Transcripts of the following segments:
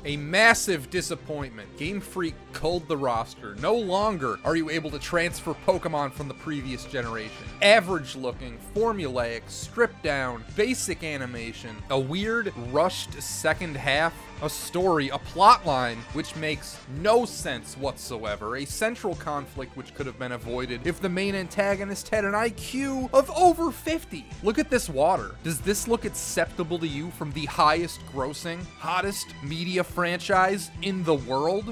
A massive disappointment. Game Freak culled the roster. No longer are you able to transfer Pokemon from the previous generation. Average looking, formulaic, stripped down, basic animation, a weird, rushed second half, a story, a plot line which makes no sense whatsoever, a central conflict which could have been avoided if the main antagonist had an IQ of over 50. Look at this water. Does this look acceptable to you from the highest grossing, hottest media franchise in the world?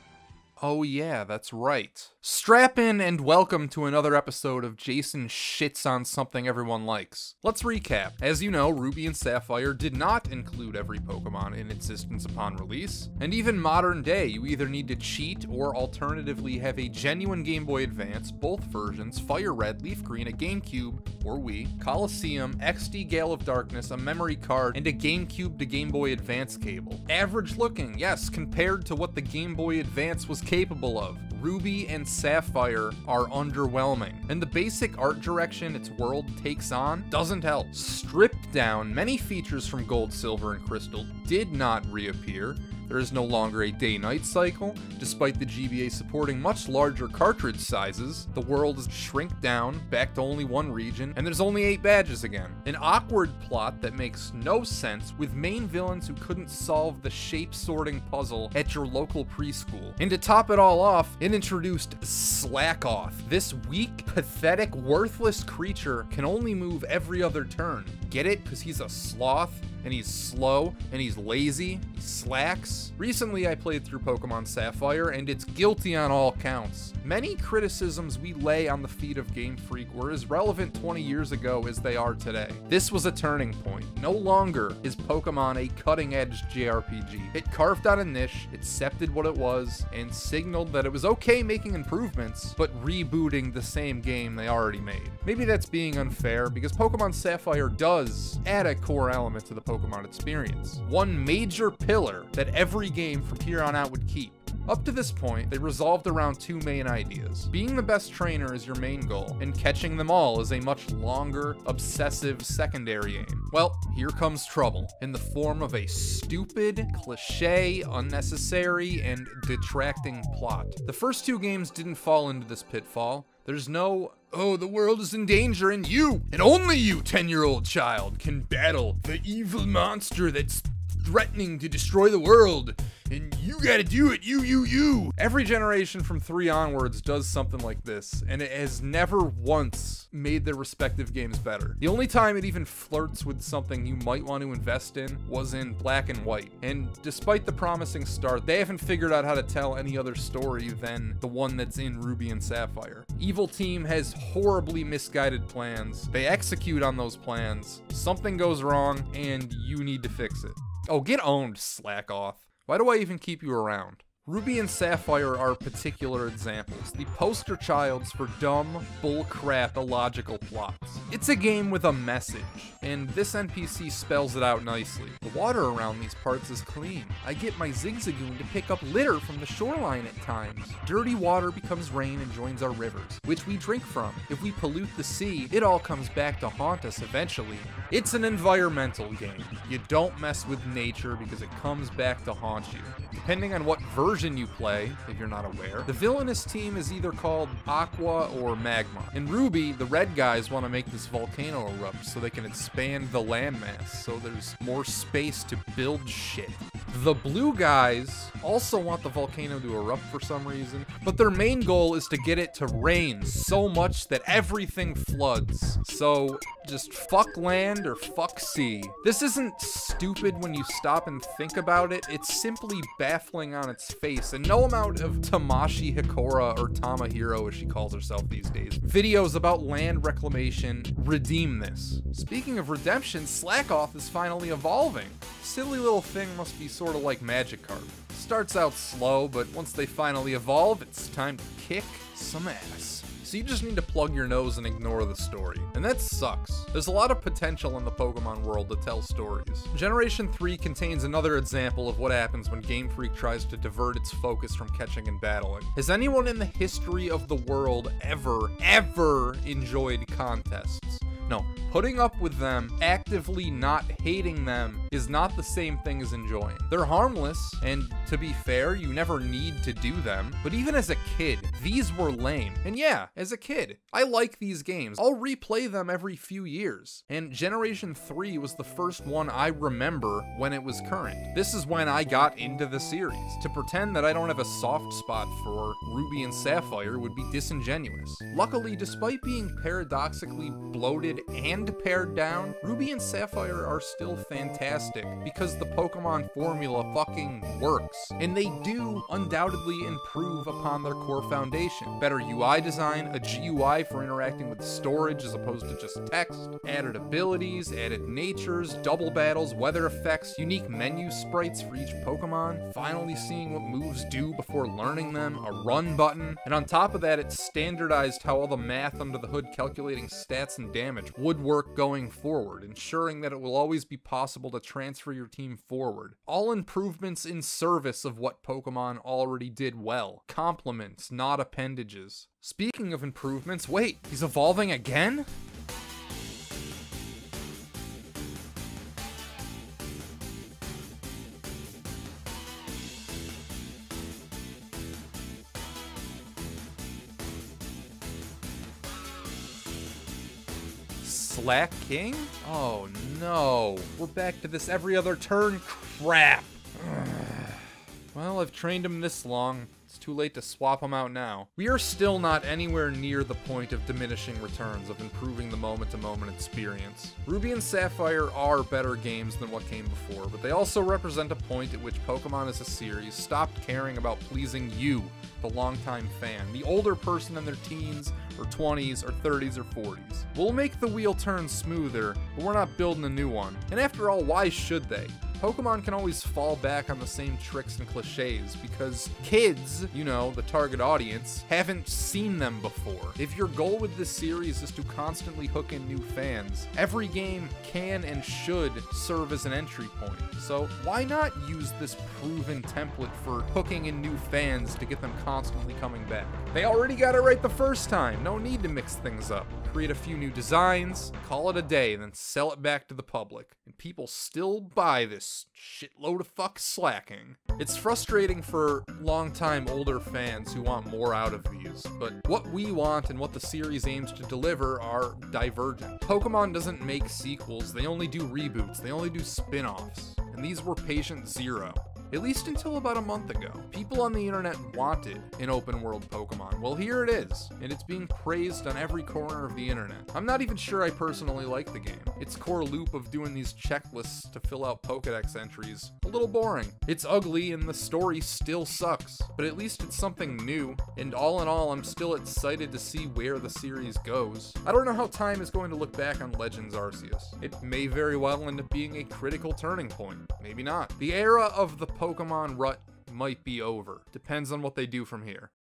Oh yeah, that's right. Strap in and welcome to another episode of Jason Shits on Something Everyone Likes. Let's recap. As you know, Ruby and Sapphire did not include every Pokemon in existence upon release, and even modern day, you either need to cheat or alternatively have a genuine Game Boy Advance, both versions, Fire Red, Leaf Green, a GameCube, or Wii, Coliseum, XD Gale of Darkness, a memory card, and a GameCube to Game Boy Advance cable. Average looking, yes, compared to what the Game Boy Advance was capable of. Ruby and Sapphire are underwhelming, and the basic art direction its world takes on doesn't help. Stripped down, many features from Gold, Silver, and Crystal did not reappear. There is no longer a day-night cycle. Despite the GBA supporting much larger cartridge sizes, the world is shrink down, back to only one region, and there's only 8 badges again. An awkward plot that makes no sense, with main villains who couldn't solve the shape-sorting puzzle at your local preschool. And to top it all off, it introduced Slackoth. This weak, pathetic, worthless creature can only move every other turn. Get it? Because he's a sloth? And he's slow, and he's lazy, he slacks. Recently I played through Pokemon Sapphire, and it's guilty on all counts. Many criticisms we lay on the feet of Game Freak were as relevant 20 years ago as they are today. This was a turning point. No longer is Pokemon a cutting-edge JRPG. It carved out a niche, accepted what it was, and signaled that it was okay making improvements, but rebooting the same game they already made. Maybe that's being unfair, because Pokemon Sapphire does add a core element to the Pokemon experience. One major pillar that every game from here on out would keep. Up to this point, they resolved around 2 main ideas. Being the best trainer is your main goal, and catching them all is a much longer, obsessive secondary aim. Well, here comes trouble, in the form of a stupid, cliche, unnecessary, and detracting plot. The first 2 games didn't fall into this pitfall. There's no, oh, the world is in danger and you, and only you, 10-year-old child, can battle the evil monster that's threatening to destroy the world. And you gotta do it, you. Every generation from 3 onwards does something like this, and it has never once made their respective games better. The only time it even flirts with something you might want to invest in was in Black and White. And despite the promising start, they haven't figured out how to tell any other story than the one that's in Ruby and Sapphire. Evil Team has horribly misguided plans. They execute on those plans, something goes wrong, and you need to fix it. Oh, get owned, slack off. Why do I even keep you around? Ruby and Sapphire are particular examples, the poster childs for dumb, bullcrap, illogical plots. It's a game with a message, and this NPC spells it out nicely. The water around these parts is clean. I get my Zigzagoon to pick up litter from the shoreline at times. Dirty water becomes rain and joins our rivers, which we drink from. If we pollute the sea, it all comes back to haunt us eventually. It's an environmental game. You don't mess with nature because it comes back to haunt you. Depending on what version you play, if you're not aware, the villainous team is either called Aqua or Magma. In Ruby, the red guys want to make this volcano erupt so they can expand the landmass, so there's more space to build shit. The blue guys also want the volcano to erupt for some reason, but their main goal is to get it to rain so much that everything floods. So just fuck land or fuck sea. This isn't stupid when you stop and think about it, it's simply baffling on its face, and no amount of Tamashi Hikora, or Tamahiro as she calls herself these days, videos about land reclamation redeem this. Speaking of redemption, Slackoth is finally evolving. Silly little thing must be sort of like Magikarp. Starts out slow, but once they finally evolve, it's time to kick some ass. So you just need to plug your nose and ignore the story. And that sucks. There's a lot of potential in the Pokemon world to tell stories. Generation 3 contains another example of what happens when Game Freak tries to divert its focus from catching and battling. Has anyone in the history of the world ever enjoyed contests? No, putting up with them, actively not hating them, is not the same thing as enjoying. They're harmless, and to be fair, you never need to do them, but even as a kid, these were lame. And yeah, as a kid, I like these games. I'll replay them every few years, and Generation 3 was the first one I remember when it was current. This is when I got into the series. To pretend that I don't have a soft spot for Ruby and Sapphire would be disingenuous. Luckily, despite being paradoxically bloated and pared down, Ruby and Sapphire are still fantastic because the Pokemon formula fucking works. And they do undoubtedly improve upon their core foundation. Better UI design, a GUI for interacting with storage as opposed to just text, added abilities, added natures, double battles, weather effects, unique menu sprites for each Pokemon, finally seeing what moves do before learning them, a run button, and on top of that, it's standardized how all the math under the hood calculating stats and damage would work going forward, ensuring that it will always be possible to transfer your team forward. All improvements in service of what Pokemon already did well. Complements, not appendages. Speaking of improvements, wait, he's evolving again? Slack King? Oh no, we're back to this every other turn crap. Well, I've trained him this long. It's too late to swap him out now. We are still not anywhere near the point of diminishing returns, of improving the moment-to-moment experience. Ruby and Sapphire are better games than what came before, but they also represent a point at which Pokemon as a series stopped caring about pleasing you, the longtime fan, the older person in their teens, or 20s, or 30s, or 40s. We'll make the wheel turn smoother, but we're not building a new one. And after all, why should they? Pokemon can always fall back on the same tricks and cliches because kids, you know, the target audience, haven't seen them before. If your goal with this series is to constantly hook in new fans, every game can and should serve as an entry point. So why not use this proven template for hooking in new fans to get them constantly coming back? They already got it right the first time. No need to mix things up. Create a few new designs, call it a day, then sell it back to the public. And people still buy this shitload of fuck slacking. It's frustrating for longtime older fans who want more out of these, but what we want and what the series aims to deliver are divergent. Pokemon doesn't make sequels, they only do reboots, they only do spin-offs. And these were patient zero. At least until about a month ago. People on the internet wanted an open world Pokemon. Well, here it is, and it's being praised on every corner of the internet. I'm not even sure I personally like the game. Its core loop of doing these checklists to fill out Pokedex entries, a little boring. It's ugly and the story still sucks, but at least it's something new, and all in all, I'm still excited to see where the series goes. I don't know how time is going to look back on Legends Arceus. It may very well end up being a critical turning point. Maybe not. The era of the Pokemon rut might be over. Depends on what they do from here.